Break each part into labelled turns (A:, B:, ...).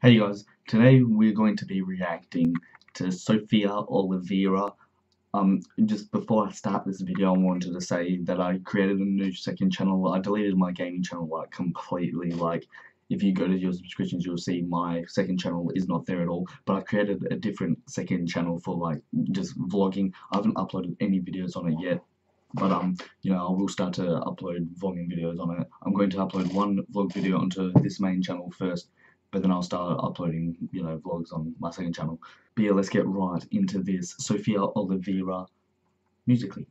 A: Hey guys, today we're going to be reacting to Sofia Oliveira. Just before I start this video, I wanted to say that I created a new second channel. I deleted my gaming channel completely. If you go to your subscriptions, you'll see my second channel is not there at all. But I created a different second channel for just vlogging. I haven't uploaded any videos on it yet. But I will start to upload vlogging videos on it. I'm going to upload one vlog video onto this main channel first, but then I'll start uploading, vlogs on my second channel. But yeah, let's get right into this. Sofia Oliveira, Musically.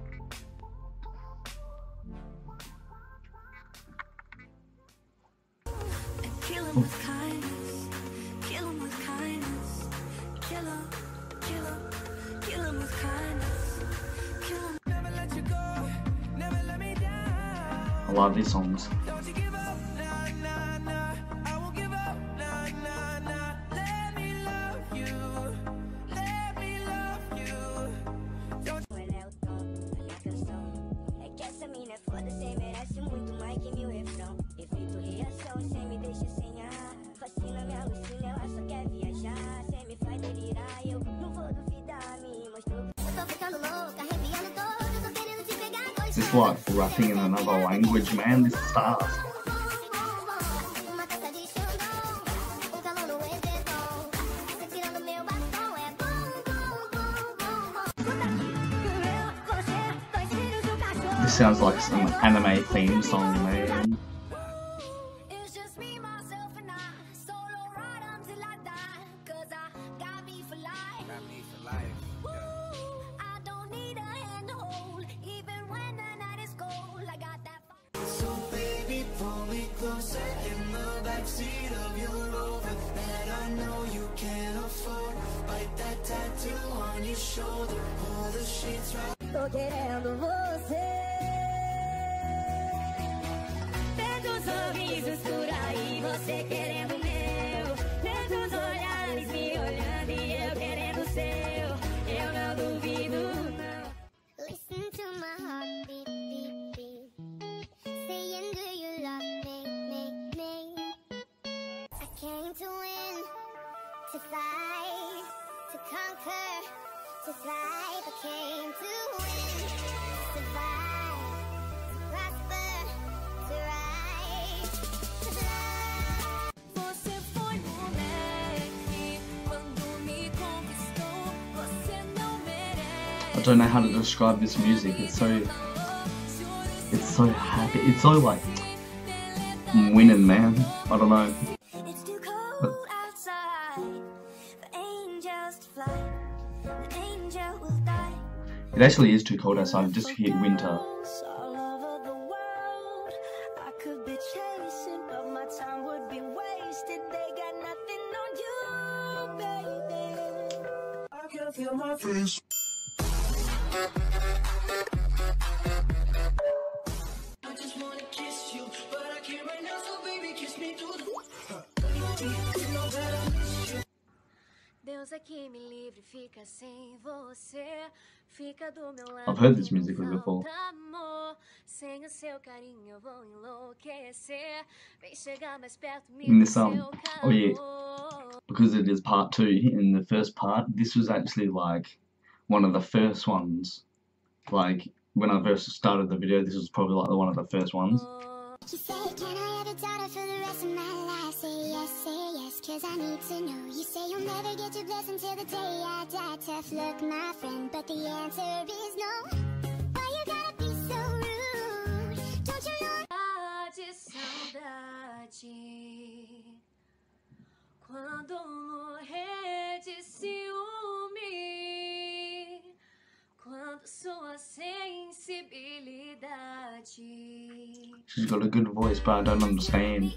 A: I love these songs. This is like rapping in another language, man. This is fast. This sounds like some anime theme song, man.
B: In the backseat of your Rover that I know you can't afford. Bite that tattoo on your shoulder. Pull the sheets right. Tô querendo você. Pega os sorrisos por aí, você querendo o meu. Pega os olhares me olhando e eu querendo o seu. Eu não duvido, não. Listen to my heartbeat, beat, beat. Saying do you love me? Came to win, to fight, to conquer, to thrive. I came to win, to survive, to prosper, to rise, to fly. Você foi moleque quando me conquistou. Você não merece.
A: I don't know how to describe this music. It's so happy. It's so like I'm winning, man. I don't know. It actually is too cold outside. Just hit winter. I've heard this music before. In this oh yeah, because it is part 2. In the first part, this was actually like one of the first ones. Like when I first started the video, this was probably like one of the first ones.
B: She said, can I have a daughter for the rest of my life? Say yes, cause I need to know. You say you'll never get your blessing till the day I die. Tough luck, my friend, but the answer is no. Why you gotta be so rude? Don't you know? Saudade quando morrer de ciúme, quando sua sensibilidade.
A: She's got a good voice, but I don't understand.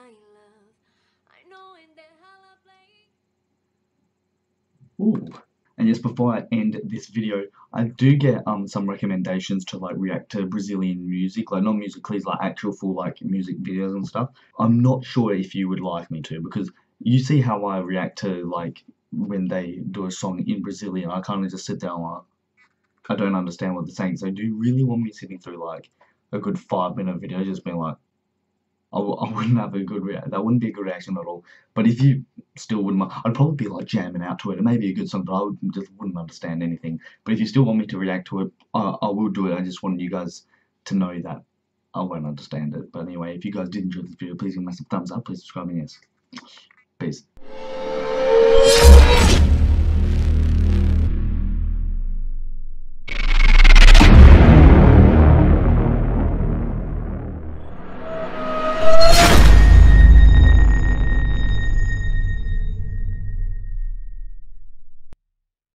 A: Ooh, And just before I end this video, I do get some recommendations to like react to Brazilian music, like not music clips, like actual full like music videos and stuff. I'm not sure if you would like me to, because you see how I react to like when they do a song in Brazilian. I kind of just sit down like, I don't understand what they're saying. So do you really want me sitting through like a good 5-minute video just being like, I wouldn't have a good reaction. That wouldn't be a good reaction at all. But if you still wouldn't mind, I'd probably be like jamming out to it. It may be a good song, but I just wouldn't understand anything. But if you still want me to react to it, I will do it. I just wanted you guys to know that I won't understand it. But anyway, if you guys did enjoy this video, please give me a thumbs up. Please subscribe and yes. Peace.